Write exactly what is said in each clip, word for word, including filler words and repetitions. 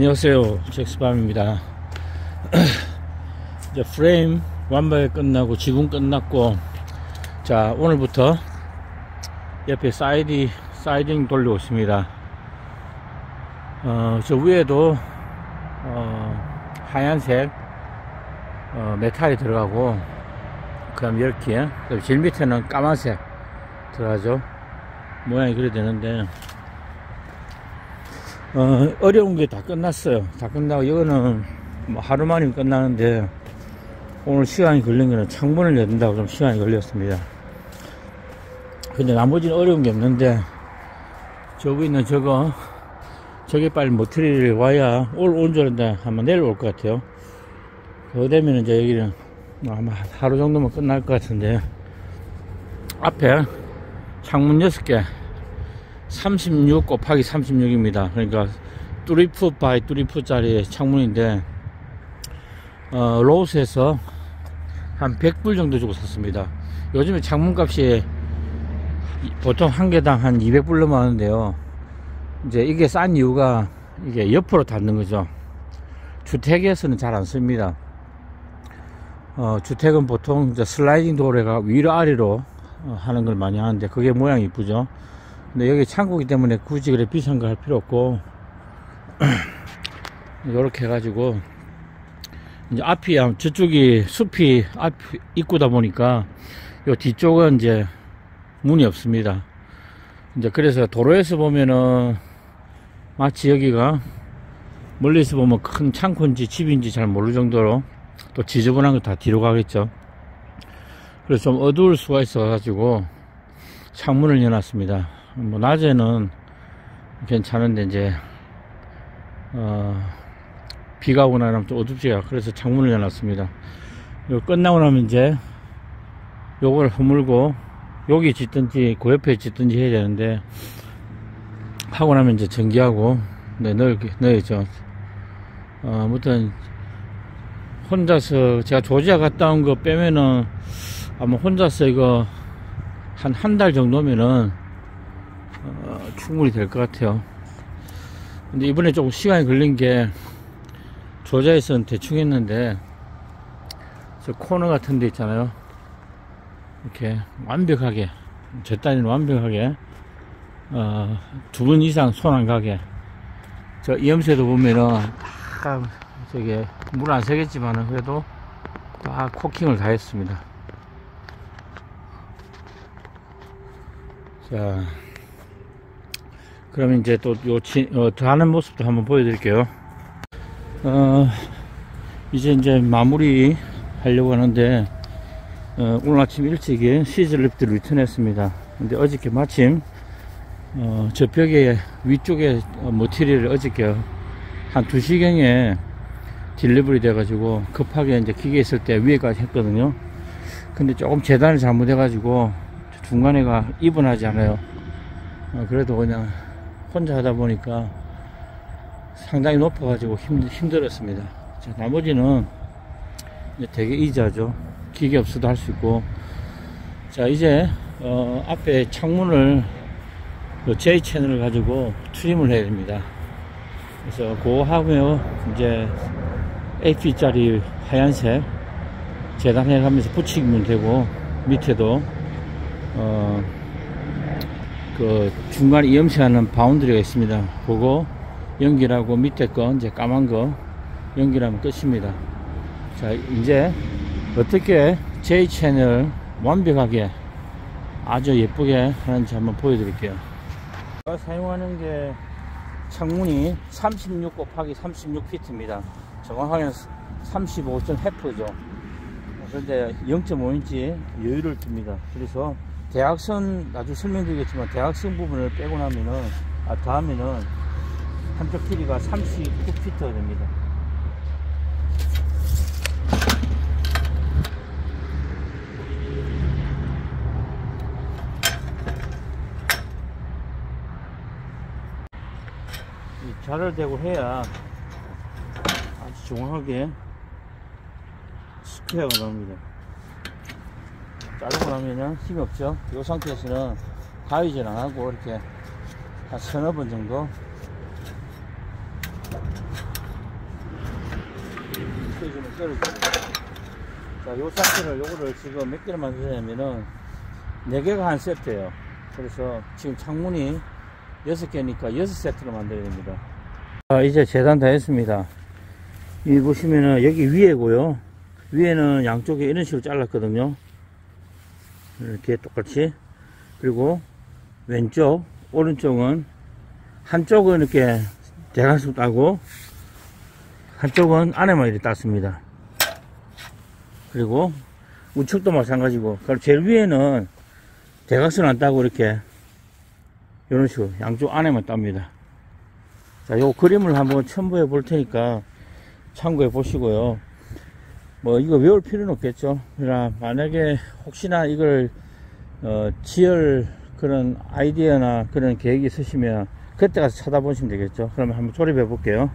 안녕하세요, 잭스밤입니다. 이제 프레임 완벽히 끝나고 지붕 끝났고, 자 오늘부터 옆에 사이드 사이딩 돌리고 있습니다. 어, 저 위에도 어, 하얀색 어, 메탈이 들어가고, 그 다음 이렇게 제일 밑에는 까만색 들어가죠. 모양이 그래 되는데, 어, 어려운 게 다 끝났어요. 다 끝나고, 이거는 뭐 하루 만이면 끝나는데, 오늘 시간이 걸린 거는 창문을 연다고 좀 시간이 걸렸습니다. 근데 나머지는 어려운 게 없는데, 저기 있는 저거, 저게 빨리 머트리를 와야 올 온전한데 아마 내일 올 것 같아요. 그거 되면 이제 여기는 아마 하루 정도면 끝날 것 같은데, 앞에 창문 여섯 개, 삼십육 곱하기 삼십육입니다. 그러니까 삼 풋 바이 삼 풋 짜리 창문인데, 어, 로스에서 한 백 불 정도 주고 샀습니다. 요즘에 창문 값이 보통 한 개당 한 이백 불 넘어가는데요. 이제 이게 싼 이유가 이게 옆으로 닿는 거죠. 주택에서는 잘 안 씁니다. 어, 주택은 보통 이제 슬라이딩 도어가 위로 아래로 어, 하는 걸 많이 하는데, 그게 모양이 이쁘죠. 근데 여기 창고이기 때문에 굳이 그래 비싼 거 할 필요 없고, 이렇게 해가지고, 이제 앞이, 저쪽이 숲이 앞 입구다 보니까, 요 뒤쪽은 이제 문이 없습니다. 이제 그래서 도로에서 보면은, 마치 여기가 멀리서 보면 큰 창고인지 집인지 잘 모를 정도로 또 지저분한 거 다 뒤로 가겠죠. 그래서 좀 어두울 수가 있어 가지고 창문을 여놨습니다. 뭐 낮에는 괜찮은데, 이제 어 비가 오고 나면 좀 어둡지가, 그래서 창문을 여놨습니다. 이거 끝나고 나면 이제 요걸 허물고 여기 짓든지 그 옆에 짓든지 해야 되는데, 하고 나면 이제 전기하고 네, 넣을, 넣어야죠. 어, 아무튼 혼자서 제가 조지아 갔다 온 거 빼면은 아마 혼자서 이거 한 한 달 정도면은 어, 충분히 될 것 같아요. 근데 이번에 조금 시간이 걸린 게, 조지아에서는 대충 했는데 저 코너 같은 데 있잖아요. 이렇게 완벽하게, 저 단위는 완벽하게 어, 두 번 이상 손 안 가게. 저 이염새도 보면은 다 저게 물 안 새겠지만은 그래도 다 코킹을 다 했습니다. 자, 그러면 이제 또 요 어, 더 하는 모습도 한번 보여드릴게요. 어, 이제 이제 마무리 하려고 하는데, 어, 오늘 아침 일찍이 시즐리프트 리턴했습니다. 근데 어저께 마침 어, 저 벽에 위쪽에 머티리얼을 어저께 한 두 시경에 딜리버리 돼가지고 급하게 이제 기계 있을 때 위에까지 했거든요. 근데 조금 재단을 잘못해가지고 중간에가 이분하지 않아요. 어, 그래도 그냥 혼자 하다 보니까 상당히 높아가지고 힘, 힘들었습니다. 자, 나머지는 이제 되게 이지하죠. 기계 없어도 할 수 있고. 자, 이제 어, 앞에 창문을 J 채널을 가지고 트림을 해야 됩니다. 그래서 그거 하고요, 이제 에이피 짜리 하얀색 재단해 가면서 붙이면 되고, 밑에도 어 그 중간에 이염새하는 바운드리가 있습니다. 그거 연결하고, 밑에 거 이제 까만 거 연결하면 끝입니다. 자, 이제 어떻게 J 채널 완벽하게 아주 예쁘게 하는지 한번 보여드릴게요. 제가 사용하는 게 창문이 삼십육 곱하기 삼십육 피트입니다. 정확하게는 삼십오 점 오 죠. 그런데 영 점 오 인치 여유를 둡니다. 그래서 대각선, 나중에 설명드리겠지만 대각선 부분을 빼고 나면은, 아, 다음에는 한쪽 길이가 삼십구 피트가 됩니다. 이 자를 대고 해야 아주 정확하게 스퀘어가 나옵니다. 자르고 나면은 힘이 없죠. 이 상태에서는 가위질 안 하고 이렇게 한 서너 번 정도 떨어집니다. 자, 요 상태를 요거를 지금 몇 개를 만드냐면은 네 개가 한 세트예요. 그래서 지금 창문이 여섯 개니까 여섯 세트를 만들어야 됩니다. 자, 이제 재단 다 했습니다. 이 보시면은 여기 위에고요. 위에는 양쪽에 이런 식으로 잘랐거든요. 이렇게 똑같이. 그리고 왼쪽, 오른쪽은 한쪽은 이렇게 대각선 따고 한쪽은 안에만 이렇게 땄습니다. 그리고 우측도 마찬가지고, 그럼 제일 위에는 대각선 안 따고 이렇게 이런 식으로 양쪽 안에만 땁니다. 자, 요 그림을 한번 첨부해 볼 테니까 참고해 보시고요. 뭐 이거 외울 필요는 없겠죠. 그러나 만약에 혹시나 이걸 어, 지을 그런 아이디어나 그런 계획이 있으시면 그때 가서 찾아보시면 되겠죠. 그러면 한번 조립해 볼게요.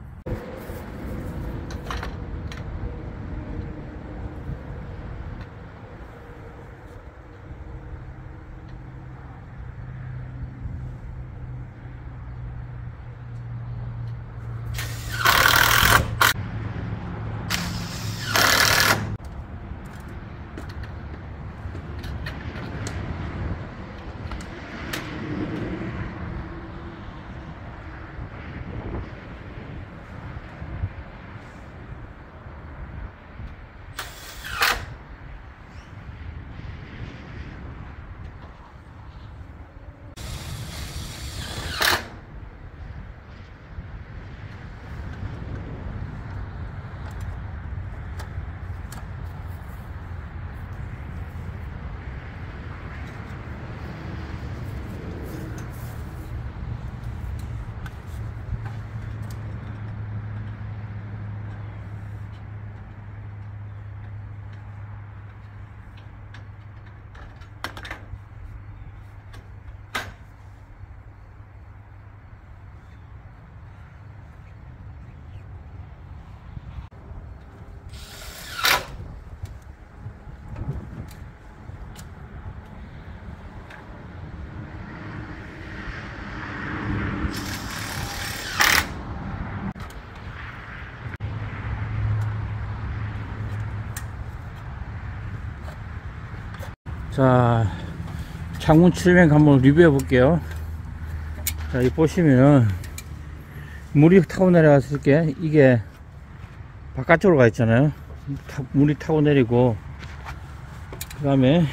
자, 창문 칠백 한번 리뷰해 볼게요. 자, 이 보시면은 물이 타고 내려갔을 때 이게 바깥쪽으로 가 있잖아요. 타, 물이 타고 내리고, 그 다음에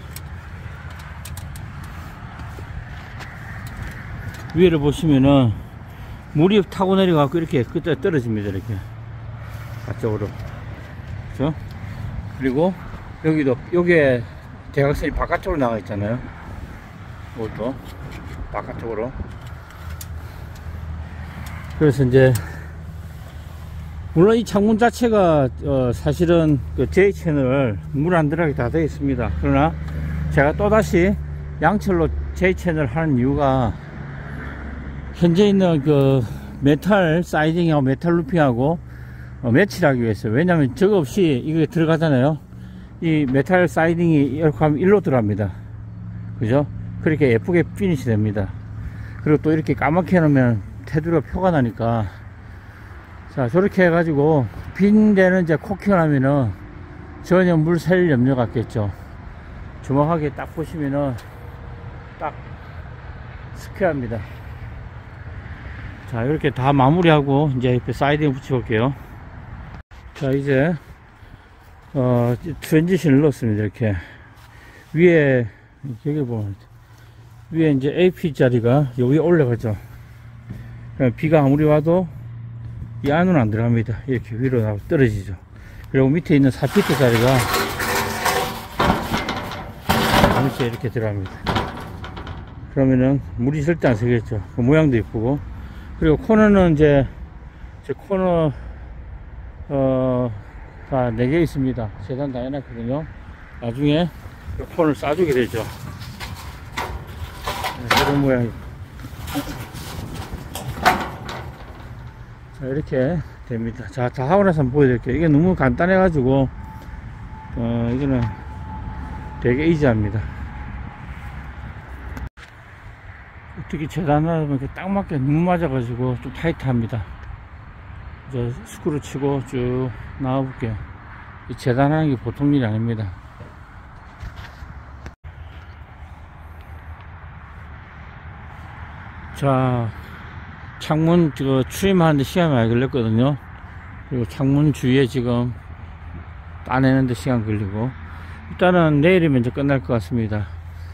위에를 보시면은 물이 타고 내려가고 이렇게 끝에 떨어집니다. 이렇게 바깥쪽으로. 그죠? 그리고 여기도 요게 대각선이 바깥쪽으로 나가 있잖아요. 이것도 바깥쪽으로. 그래서 이제 물론 이 창문 자체가 어 사실은 그 제이 채널 물 안 들어가게 다 되어 있습니다. 그러나 제가 또다시 양철로 제이 채널 하는 이유가 현재 있는 그 메탈 사이딩하고 메탈 루핑하고 어 매치를 하기 위해서요. 왜냐면 저거 없이 이게 들어가잖아요. 이 메탈 사이딩이 이렇게 하면 일로 들어갑니다. 그죠? 그렇게 예쁘게 피니시 됩니다. 그리고 또 이렇게 까맣게 해놓으면 테두리가 표가 나니까. 자, 저렇게 해가지고 빈 데는 이제 코킹을 하면은 전혀 물 셀 염려가 없겠죠. 정확하게 딱 보시면은 딱 스퀘어입니다. 자, 이렇게 다 마무리하고 이제 옆에 사이딩 붙여볼게요. 자, 이제 어, 트랜지션을 넣었습니다. 이렇게 위에 여기 보면 위에 이제 에이피 자리가 여기 올라가죠. 비가 아무리 와도 이 안으로 안 들어갑니다. 이렇게 위로 나고 떨어지죠. 그리고 밑에 있는 사 피트 자리가 이렇게 이렇게 들어갑니다. 그러면은 물이 절대 안 새겠죠. 그 모양도 이쁘고. 그리고 코너는 이제 제 코너 어 다 네 개 있습니다. 재단 다 해놨거든요. 나중에 폰을 싸주게 되죠. 네, 이런 모양이. 자, 이렇게 됩니다. 자, 다 하고 나서 한번 보여드릴게요. 이게 너무 간단해 가지고 어 이거는 되게 이지합니다. 특히 재단하면 딱 맞게 너무 맞아 가지고 좀 타이트합니다. 이제 스크루 치고 쭉 나와 볼게요. 이 재단하는 게 보통 일이 아닙니다. 자, 창문 저 추임하는데 시간이 많이 걸렸거든요. 그리고 창문 주위에 지금 따내는데 시간 걸리고, 일단은 내일이면 이제 끝날 것 같습니다.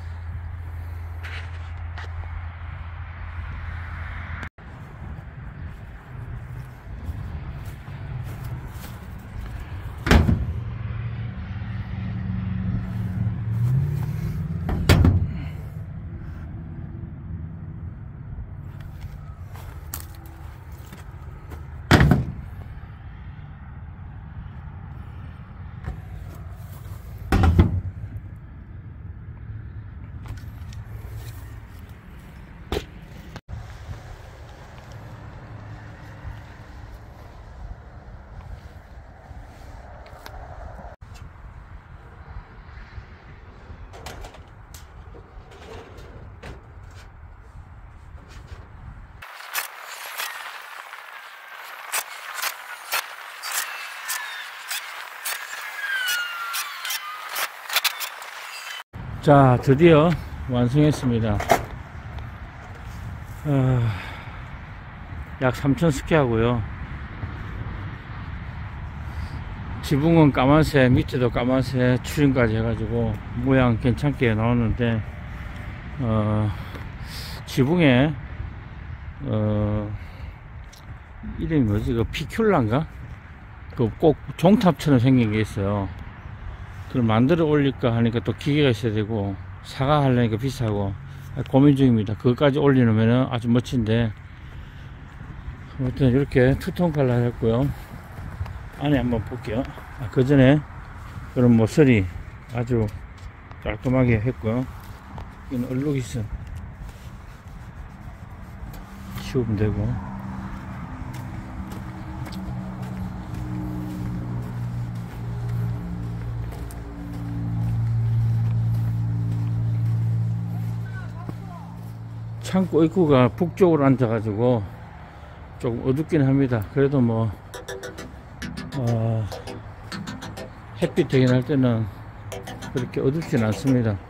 자, 드디어 완성했습니다. 어, 약 삼천 스퀘 하고요. 지붕은 까만색, 밑에도 까만색 추림까지 해가지고 모양 괜찮게 나왔는데, 어, 지붕에 어, 이름이 뭐지? 그 피큘라인가? 그 꼭 종탑처럼 생긴 게 있어요. 그걸 만들어 올릴까 하니까 또 기계가 있어야 되고, 사가 하려니까 비싸고 고민 중입니다. 그것까지 올리려면 아주 멋진데, 아무튼 이렇게 투톤 컬러 했고요. 안에 한번 볼게요. 아, 그 전에 그런 모서리 아주 깔끔하게 했고요. 이건 얼룩 있어, 치우면 되고. 창고 입구가 북쪽으로 앉아가지고 조금 어둡긴 합니다. 그래도 뭐 어, 햇빛 되게 날 때는 그렇게 어둡진 않습니다.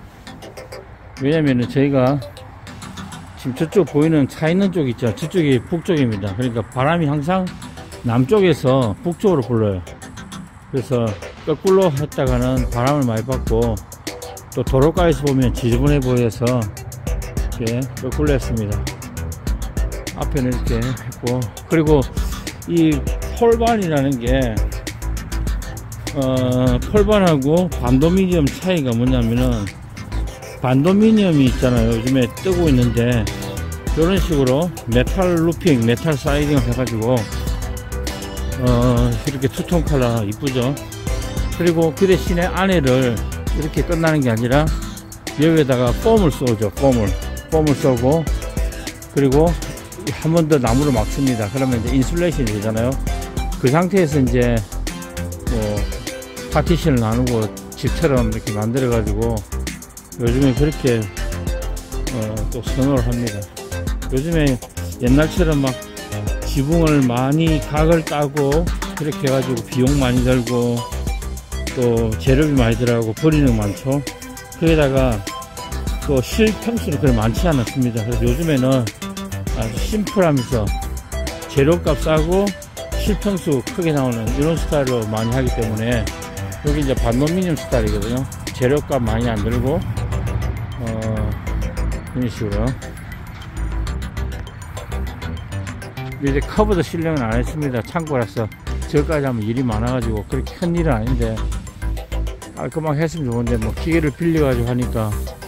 왜냐면은 저희가 지금 저쪽 보이는 차 있는 쪽 있죠, 저쪽이 북쪽입니다. 그러니까 바람이 항상 남쪽에서 북쪽으로 불러요. 그래서 거꾸로 했다가는 바람을 많이 받고, 또 도로가에서 보면 지저분해 보여서 이렇게 거꾸로 했습니다. 앞에는 이렇게 했고, 그리고 이 폴반이라는 게 어, 폴반하고 반도미니엄 차이가 뭐냐면은, 반도미니엄이 있잖아요, 요즘에 뜨고 있는데, 이런 식으로 메탈 루핑, 메탈 사이딩을 해가지고 어, 이렇게 투톤 컬러 이쁘죠. 그리고 그 대신에 안에를 이렇게 끝나는 게 아니라 여기에다가 폼을 쏘죠. 폼을 폼을 쏘고, 그리고 한 번 더 나무를 막습니다. 그러면 이제 인슐레이션이 되잖아요. 그 상태에서 이제 뭐 파티션을 나누고 집처럼 이렇게 만들어 가지고 요즘에 그렇게 어, 또 선호를 합니다. 요즘에 옛날처럼 막 지붕을 많이 각을 따고 그렇게 해가지고 비용 많이 들고 또 재료비 많이 들어가고 버리는 거 많죠. 거기다가 또 실평수는 그렇게 많지 않았습니다. 그래서 요즘에는 아주 심플하면서 재료값 싸고 실평수 크게 나오는 이런 스타일로 많이 하기 때문에, 여기 이제 반도미니엄 스타일이거든요. 재료값 많이 안 들고 어, 이런 식으로. 이제 커브도 실령은 안 했습니다. 창고라서 저까지 하면 일이 많아가지고 그렇게 큰 일은 아닌데, 깔끔하게 했으면 좋은데 뭐 기계를 빌려가지고 하니까,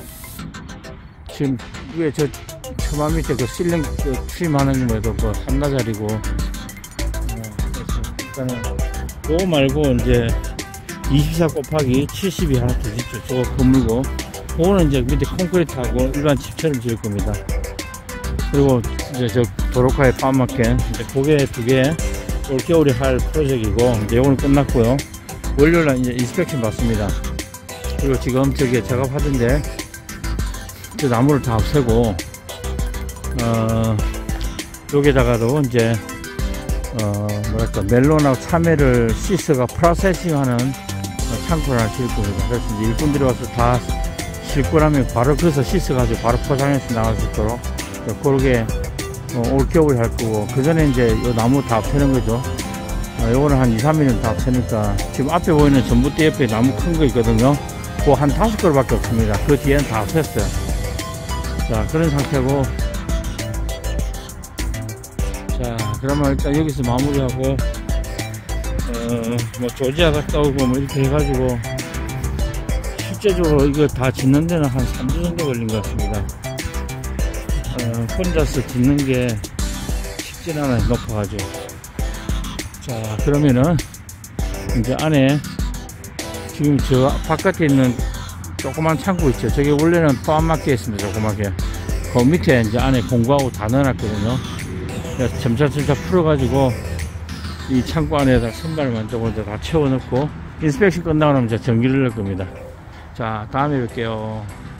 지금 위에 저 처마 밑에 그 실링 그 트림하는 거에도 그 한나자리고, 어, 일단은 그거 말고 이제 이십사 곱하기 칠십이 하나 더 짓죠. 저거 건물고, 그거는 이제 밑에 콘크리트하고 일반 집처럼 지을 겁니다. 그리고 이제 저 도로카의 파마켓, 이제 그게 두 개 올 겨울에 할 프로젝트이고, 이제 요거는 끝났고요. 월요일날 이제 인스펙션 받습니다. 그리고 지금 저기 작업하던데 저 나무를 다 없애고, 어, 여기다가도 이제 어, 뭐랄까, 멜론하고 참외를 씻어가 프로세싱하는 창고를 하나 지을 겁니다. 그래서 이제 일꾼들이 와서 다 싣고 나면 바로 거기서 씻어가지고 바로 포장해서 나갈 수 있도록 그렇게 어, 올 겨울 할 거고, 그 전에 이제 요 나무 다 펴는 거죠. 어, 요거는 한 이, 삼 일은 다 펴니까, 지금 앞에 보이는 전봇대 옆에 나무 큰 거 있거든요. 그거 한 다섯 그루밖에 없습니다. 그 뒤에는 다 폈어요. 자, 그런 상태고, 자, 그러면 일단 여기서 마무리하고, 어, 뭐, 조지아 갔다 오고, 뭐, 이렇게 해가지고, 실제적으로 이거 다 짓는 데는 한 삼 주 정도 걸린 것 같습니다. 어, 혼자서 짓는 게 쉽진 않아요. 높아가지고. 자, 그러면은, 이제 안에, 지금 저 바깥에 있는 조그만 창고 있죠. 저게 원래는 포함 막혀 있습니다. 조그맣게. 그 밑에 이제 안에 공구하고 다 넣어놨거든요. 그래서 점차점차 풀어가지고 이 창고 안에다 선반을 만들고 이제 다 채워넣고 인스펙션 끝나고 나면 이제 전기를 넣을 겁니다. 자, 다음에 뵐게요.